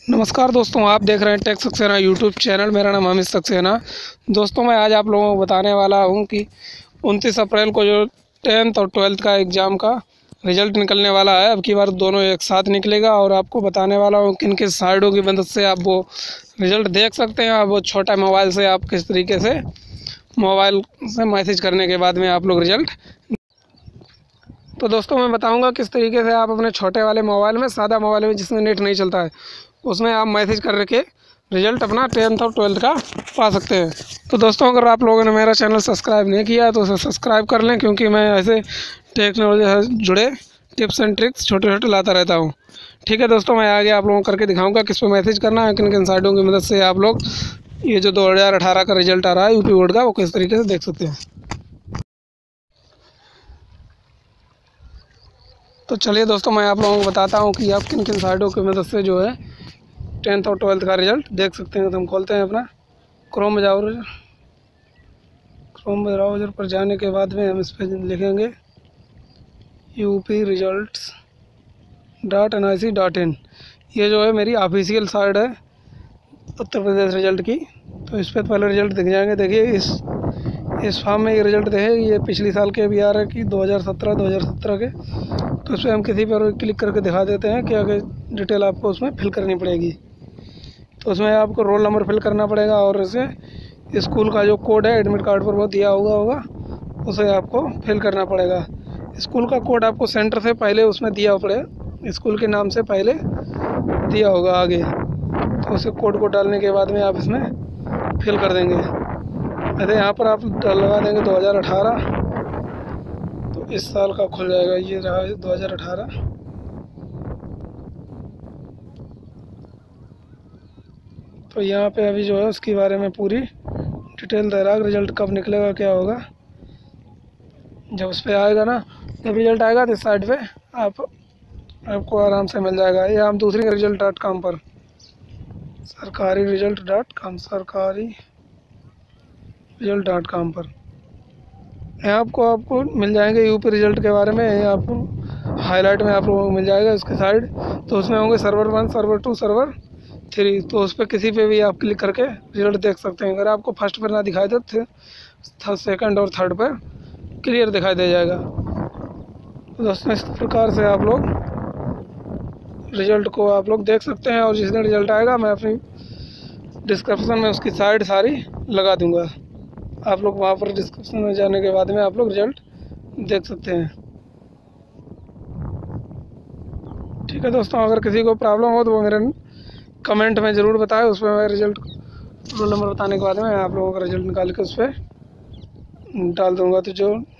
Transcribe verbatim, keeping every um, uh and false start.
नमस्कार दोस्तों, आप देख रहे हैं टेक सक्सेना यूट्यूब चैनल। मेरा नाम अमित सक्सेना। दोस्तों, मैं आज आप लोगों को बताने वाला हूं कि उनतीस अप्रैल को जो टेंथ और ट्वेल्थ का एग्ज़ाम का रिज़ल्ट निकलने वाला है। अब की बार दोनों एक साथ निकलेगा और आपको बताने वाला हूं किन किन साइटों की मदद से आप वो रिज़ल्ट देख सकते हैं। अब वो छोटा मोबाइल से आप किस तरीके से मोबाइल से मैसेज करने के बाद में आप लोग रिज़ल्ट। तो दोस्तों, मैं बताऊंगा किस तरीके से आप अपने छोटे वाले मोबाइल में, सादा मोबाइल में जिसमें नेट नहीं चलता है, उसमें आप मैसेज करके रिज़ल्ट अपना टेंथ और ट्वेल्थ का पा सकते हैं। तो दोस्तों, अगर आप लोगों ने मेरा चैनल सब्सक्राइब नहीं किया है तो उसे सब्सक्राइब कर लें, क्योंकि मैं ऐसे टेक्नोलॉजी से जुड़े टिप्स एंड ट्रिक्स छोटे छोटे लाता रहता हूँ। ठीक है दोस्तों, मैं आगे आप लोगों को करके दिखाऊँगा किस पर मैसेज करना है, किन किन साइटों की मदद से आप लोग ये जो दो हज़ार अठारह का रिज़ल्ट आ रहा है यूपी बोर्ड का, वो किस तरीके से देख सकते हैं। तो चलिए दोस्तों, मैं आप लोगों को बताता हूँ कि आप किन किन साइटों की मदद से जो है टेंथ और ट्वेल्थ का रिज़ल्ट देख सकते हैं। तो हम खोलते हैं अपना क्रोम ब्राउज़र। क्रोम ब्राउज़र पर जाने के बाद में हम इस पर लिखेंगे U P results dot N I C dot in. ये जो है मेरी ऑफिशियल साइट है उत्तर प्रदेश रिज़ल्ट की। तो इस पर पहले रिज़ल्ट दिख जाएंगे। देखिए, इस इस फॉर्म में ये रिज़ल्ट देखे, ये पिछली साल के भी आ रहा है कि दो हज़ार सत्रह दो हज़ार सत्रह के। तो इस पर हम किसी पर क्लिक करके दिखा देते हैं कि आगे डिटेल आपको उसमें फिल करनी पड़ेगी। तो उसमें आपको रोल नंबर फिल करना पड़ेगा और इसे स्कूल का जो कोड है एडमिट कार्ड पर वो दिया हुआ होगा, उसे आपको फिल करना पड़ेगा। स्कूल का कोड आपको सेंटर से पहले उसमें दिया पड़ेगा, स्कूल के नाम से पहले दिया होगा आगे। तो उसे कोड को डालने के बाद में आप इसमें फिल कर देंगे। अरे यहाँ पर आप डलवा देंगे दो हज़ार अठारह, तो इस साल का खुल जाएगा। ये रहा दो हज़ार अठारह। तो यहाँ पे अभी जो है उसके बारे में पूरी डिटेल दे रहा है, रिज़ल्ट कब निकलेगा, क्या होगा। जब उस पर आएगा ना, जब रिज़ल्ट आएगा तो इस साइट पे आप आपको आराम से मिल जाएगा। या हम दूसरी रिज़ल्ट डॉट कॉम पर, Sarkari result dot com Sarkari result dot com पर यहाँ आपको आपको मिल जाएंगे यूपी रिज़ल्ट के बारे में। यहाँ आपको हाईलाइट में आप लोगों को मिल जाएगा उसके साइड। तो उसमें होंगे server one, server two, server three. तो उस पर किसी पे भी आप क्लिक करके रिज़ल्ट देख सकते हैं। अगर आपको फर्स्ट पर ना दिखाई दे तो सेकंड और थर्ड पर क्लियर दिखाई दे जाएगा। तो दोस्तों, इस प्रकार से आप लोग रिज़ल्ट को आप लोग देख सकते हैं। और जिस दिन रिज़ल्ट आएगा मैं अपनी डिस्क्रिप्शन में उसकी साइट सारी लगा दूंगा। आप लोग वहाँ पर डिस्क्रिप्शन में जाने के बाद में आप लोग रिज़ल्ट देख सकते हैं। ठीक है दोस्तों, अगर किसी को प्रॉब्लम हो तो वो मेरे कमेंट में ज़रूर बताएं। उसमें मैं रिज़ल्ट रोल नंबर बताने के बाद में आप लोगों का रिज़ल्ट निकाल के उस पर डाल दूँगा। तो जो